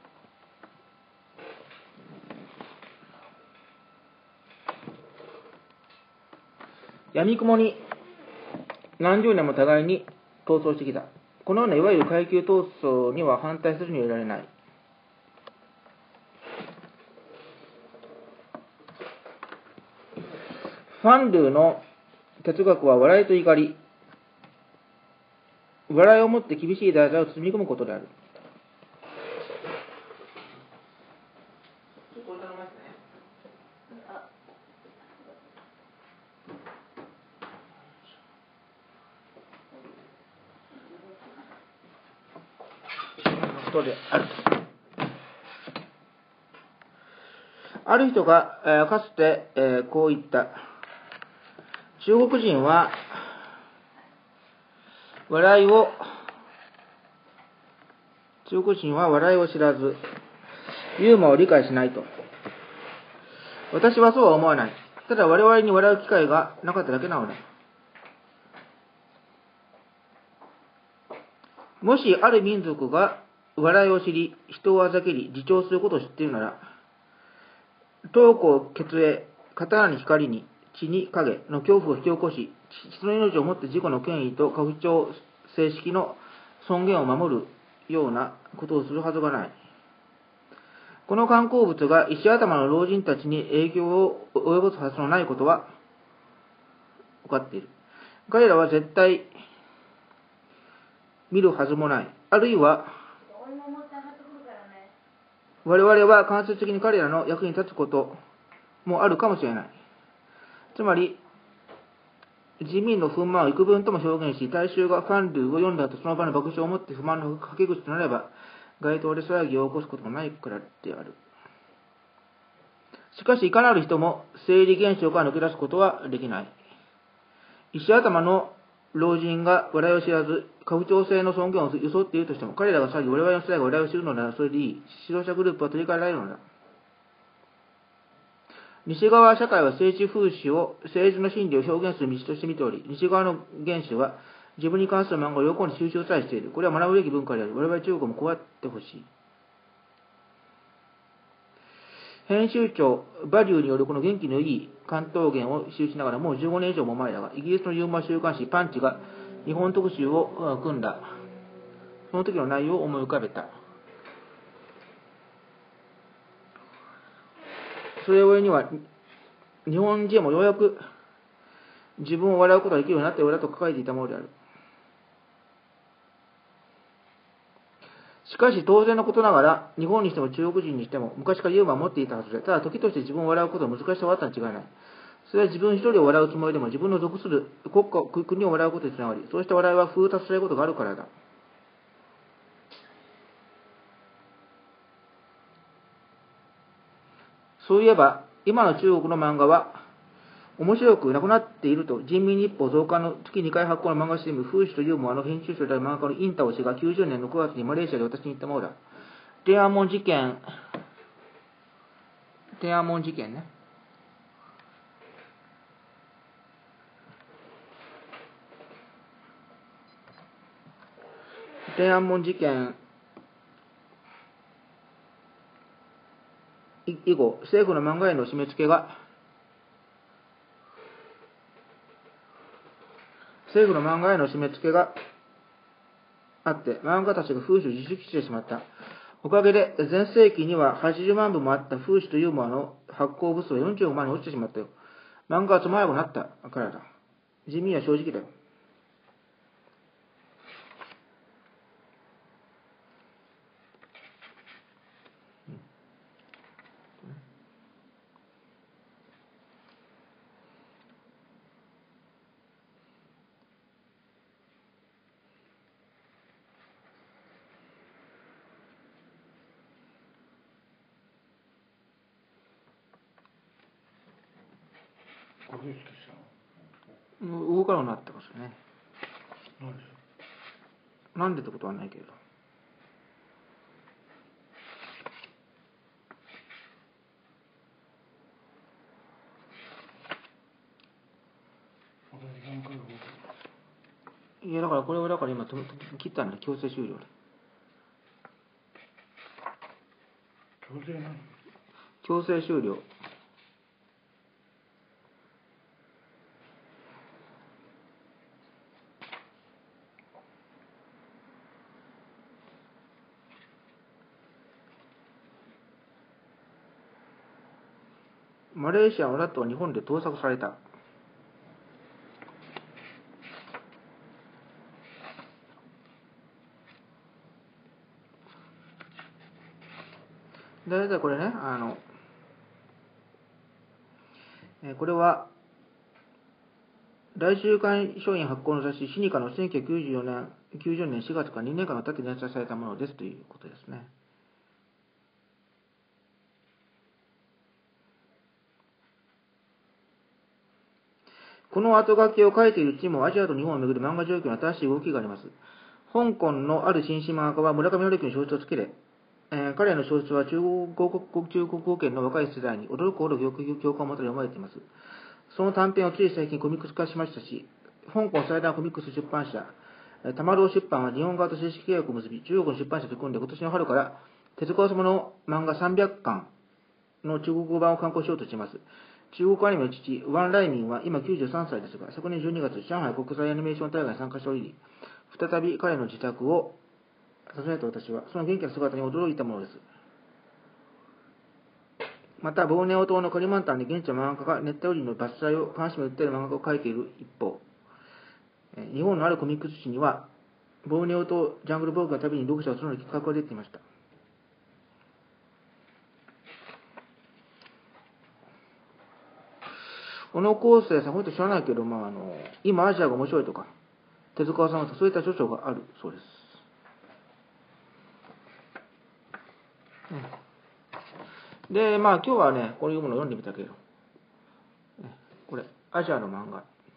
闇雲に何十年も互いに闘争してきた。このようないわゆる階級闘争には反対するにはいられない。ファンルーの哲学は笑いと怒り、笑いをもって厳しい題材を包み込むことである。ことである。ある人が、えー、かつて、えー、こう言った。中国人は笑いを中国人は笑いを知らずユーモアを理解しないと。私はそうは思わない。ただ我々に笑う機会がなかっただけなのだ。もしある民族が笑いを知り、人をあざけり、自重することを知っているなら、刀口、血影、刀に光に、血に影の恐怖を引き起こし、人の命をもって自己の権威と家父長正式の尊厳を守るようなことをするはずがない。この観光物が石頭の老人たちに影響を及ぼすはずのないことは分かっている。彼らは絶対見るはずもない。あるいは我々は間接的に彼らの役に立つこともあるかもしれない。つまり、人民の不満を幾分とも表現し、大衆がファンルーを読んだとその場の爆笑をもって不満のかけ口となれば、街頭で騒ぎを起こすこともないからである。しかし、いかなる人も生理現象から抜け出すことはできない。石頭の老人が笑いを知らず、家父長制の尊厳を装っているとしても、彼らが騒ぎ、我々の世代が笑いを知るのならそれでいい。指導者グループは取り替えられるのだ。西側社会は政治風刺を政治の真理を表現する道として見ており、西側の原種は自分に関する漫画を横に収集さえしている。これは学ぶべき文化である。我々中国もこうやってほしい。編集長バリューによるこの元気のいい関東言を記しながらもうじゅうごねん以上も前だが、イギリスのユーモア週刊誌パンチが日本特集を組んだ。その時の内容を思い浮かべた。それを上には、日本人もようやく自分を笑うことができるようになったようだと書かれていたものである。しかし当然のことながら、日本にしても中国人にしても昔からユーモアを持っていたはずで、ただ時として自分を笑うことは難しさはあったに違いない。それは自分一人を笑うつもりでも自分の属する国家、国を笑うことにつながり、そうした笑いは風達されることがあるからだ。そういえば、今の中国の漫画は、面白くなくなっていると、人民日報増刊の月にかい発行の漫画新聞、風刺とユーモアの編集者である漫画家のインタオ氏がきゅうじゅうねんのくがつにマレーシアで私に言ったものだ。天安門事件、天安門事件ね。天安門事件以後、政府の漫画への締め付けが、政府の漫画への締め付けがあって、漫画家たちが風刺を自粛してしまった。おかげで、全盛期にははちじゅうまんぶもあった風刺とユーモアの発行部数はよんじゅうごまんに落ちてしまったよ。漫画はつまらなくなったからだ。 地味は正直だよ。 これ好きさ。 動かなくなってますよね。 なんでしょなんでってことはないけど。 う。私何回動く。 いやだからこれをだから今切ったんだ、強制終了で。 強制なの。 強制終了。マレーシアのラットは日本で盗作された。だいたいこれね、あの、えーこれは、来週刊商品発行の雑誌、シニカのせんきゅうひゃくきゅうじゅうよねん、きゅうじゅうねんしがつからにねんかんの経って連載されたものですということですね。この後書きを書いているうちもアジアと日本をめぐる漫画状況の新しい動きがあります。香港のある新進漫画家は村上春樹の小説をつけれ、えー彼の小説は中国中国語圏の若い世代に驚くほど共感を持たれ読まれています。その短編をつい最近コミックス化しましたし、香港最大のコミックス出版社、玉堂出版は日本側と正式契約を結び、中国の出版社と組んで今年の春から手塚治虫の漫画さんびゃっかんの中国語版を刊行しようとしています。中国アニメの父、ワン・ライミンは今きゅうじゅうさんさいですが、昨年じゅうにがつ、上海国際アニメーション大会に参加しており、再び彼の自宅を訪ねた私は、その元気な姿に驚いたものです。また、ボーネオ島のカリマンタンで現地の漫画家が熱帯雨林の伐採を監視に訴える漫画家を描いている一方、日本のあるコミックス誌には、ボーネオ島ジャングルボーグの旅に読者を募る企画が出ていました。小野康生さん、本当知らないけど、まあ、あの今アジアが面白いとか、手塚さんとそういった著書があるそうです。で、まあ今日はね、こういうものを読んでみたけど、これ、アジアの漫画。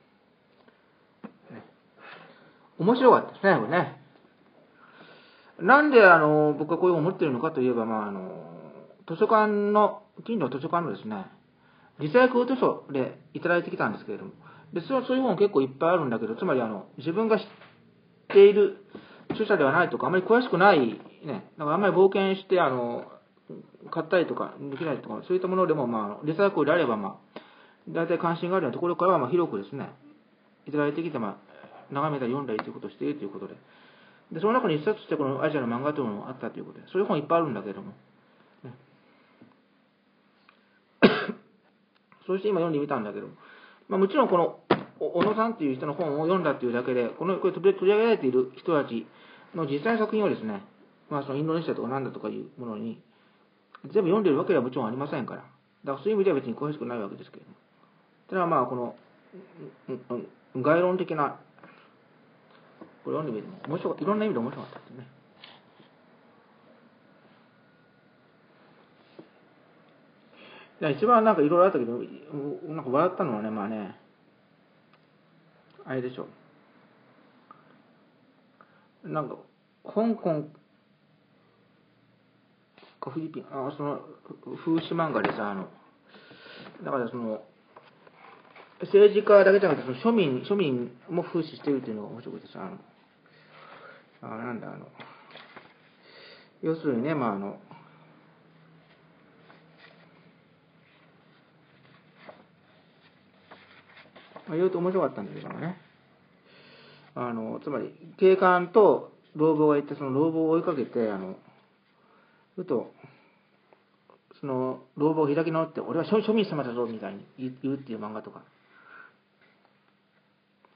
ね、面白かったですね、これね。なんであの僕がこういう本を持っているのかといえば、まあ、あの図書館の、近所の図書館のですね、リサイクル図書でいただいてきたんですけれども、でそういう本結構いっぱいあるんだけど、つまりあの自分が知っている著者ではないとか、あまり詳しくない、ね、だからあんまり冒険してあの買ったりとかできないとか、そういったものでも、まあ、リサイクルであれば、まあ、大体関心があるようなところからはまあ広くですね、いただいてきて、まあ、眺めたり読んだりということをしているということで、でその中に一冊としてこのアジアの漫画というのもあったということで、そういう本いっぱいあるんだけれども、ね、そして今読んでみたんだけど、まあ、もちろんこの小野さんという人の本を読んだというだけで、このこれ取り上げられている人たちの実際の作品をですね、まあ、そのインドネシアとかなんだとかいうものに全部読んでるわけではもちろんありませんから、だからそういう意味では別に詳しくないわけですけれども、ただまあこの概論的なこれ読んでみるの面白い、いろんな意味で面白かったですね。一番なんかいろいろあったけど、なんか笑ったのはね、まあね、あれでしょう。なんか、香港かフィリピン、あその、風刺漫画でさ、あの、だからその、政治家だけじゃなくて、その庶民、庶民も風刺してるっていうのが面白くてさ、あの、あなんだ、あの、要するにね、まああの、まあ、言うと面白かったんだけどね、あの、つまり、警官と老婆がいて、その老婆を追いかけて、あの、ふと、その老婆を開き直って、俺は庶民様だぞみたいに言うっていう漫画とか。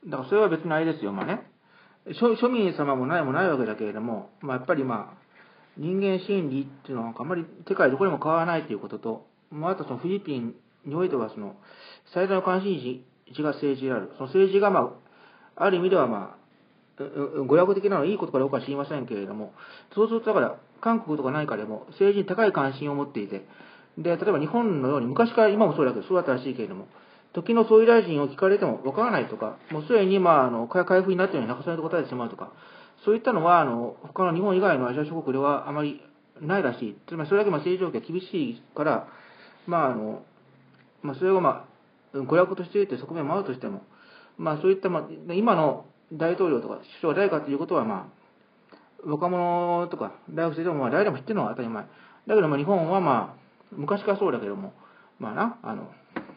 だからそれは別にあれですよ、まあね。庶庶民様もないもないわけだけれども、まあ、やっぱりまあ、人間心理っていうのはあまり世界どこでも変わらないということと、まあ、あとそのフィリピンにおいてはその最大の関心事が政治である。その政治がまあ、ある意味ではまあ、娯楽的なのはいいことかどうかは知りませんけれども、そうするとだから、韓国とか何かでも政治に高い関心を持っていて、で、例えば日本のように、昔から今もそうだけど、そうだったらしいけれども、時の総理大臣を聞かれてもわからないとか、もうすでにまあ、あの、開封になったように中曽根と答えてしまうとか、そういったのは、あの、他の日本以外のアジア諸国ではあまりないらしい。つまりそれだけまあ政治状況が厳しいから、まあ、あの、まあ、それをまあ、娯楽としているという側面もあるとしても、まあ、そういった、まあ、今の大統領とか首相は誰かということは、まあ、若者とか大学生でもまあ誰でも知ってるのは当たり前。だけど、まあ、日本はまあ、昔からそうだけども、まあな、あの、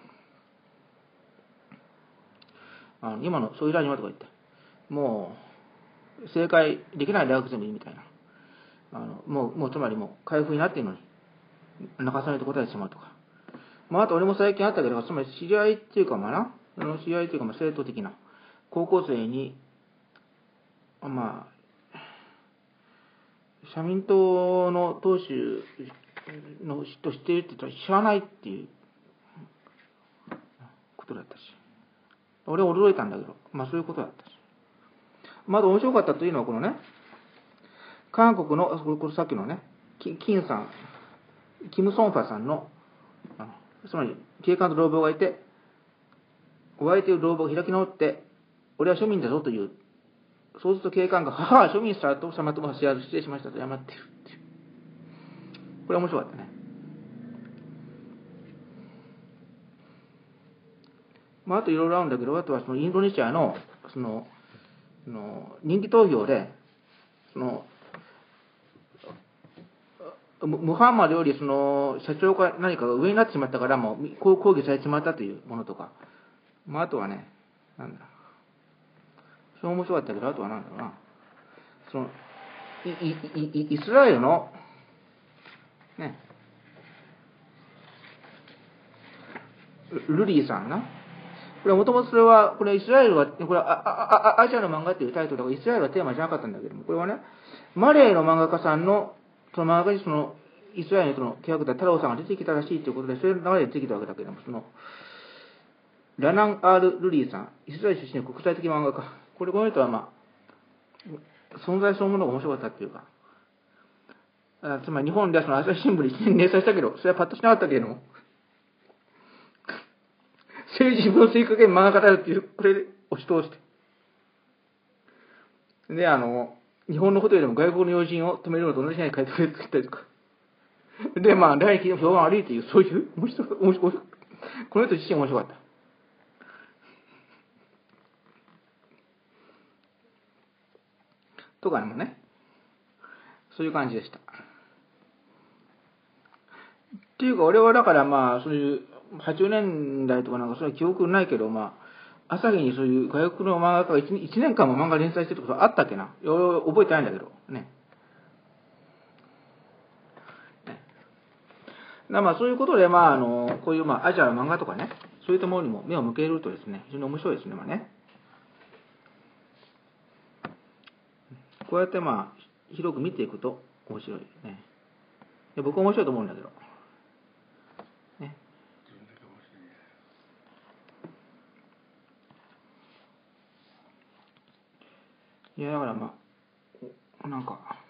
あの今の総理大臣はとか言って、もう、正解できない大学生もいるみたいな。あのもう、もうつまりもう、開封になっているのに、中曽根と答えてしまうとか。まあ、あと俺も最近あったけど、つまり知り合いっていうか、まあな、あの知り合いっていうか、まあ、政党的な、高校生に、まあ、社民党の党首の人知っているって言ったら知らないっていうことだったし。俺は驚いたんだけど、まあそういうことだったし。まだ面白かったというのはこのね、韓国の、これさっきのね、金さん、キム・ソンファさんの、つまり警官と同胞がいて、追われている同胞を開き直って、俺は庶民だぞという。そうすると警官が、はは、庶民さと様とも失礼しましたと謝っているっていう。これ面白かったね。まあ、あといろいろあるんだけど、あとはそのインドネシアの、その、その人気投票で、その、ムハンマドよりその社長か何かが上になってしまったからもう抗議されてしまったというものとか、まあ、あとはね、なんだ、それ面白かったけど、あとはなんだろうな、そのイイイイスラエルのね、ルリーさんな、これはもともとそれは、これイスラエルは、これはああアジアの漫画っていうタイトルだから、イスラエルはテーマじゃなかったんだけども、これはね、マレーの漫画家さんの、その漫画家にその、イスラエルのキャラクター、太郎さんが出てきたらしいということで、それの流れで出てきたわけだけども、その、ラナン・アール・ルリーさん、イスラエル出身の国際的漫画家、これ、この人はまあ、存在そのものが面白かったっていうか、あつまり日本ではその朝日新聞にいちねん連載したけど、それはパッとしなかったけれども、政治分析加減漫画家だよっていう、これで押し通して。で、あの、日本のことよりも外国の要人を止めるのと同じように書いてくれって言ったりとか。で、まあ、第一の評判悪いという、そういう、面白い、面白い、この人自身面白かった。とかもね、そういう感じでした。っていうか、俺はだからまあ、そういう、はちじゅうねんだいとかなんか、それは記憶ないけど、まあ、朝日にそういう外国の漫画家が 1, 1年間も漫画連載してることあったっけな。俺覚えてないんだけど、ね。ねだまあ、そういうことで、まあ、あの、こういうまあ、アジアの漫画とかね、そういったものにも目を向けるとですね、非常に面白いですね、まあね。こうやってまあ、広く見ていくと面白いですね。で僕は面白いと思うんだけど。ね。いや、だからまあ、なんか、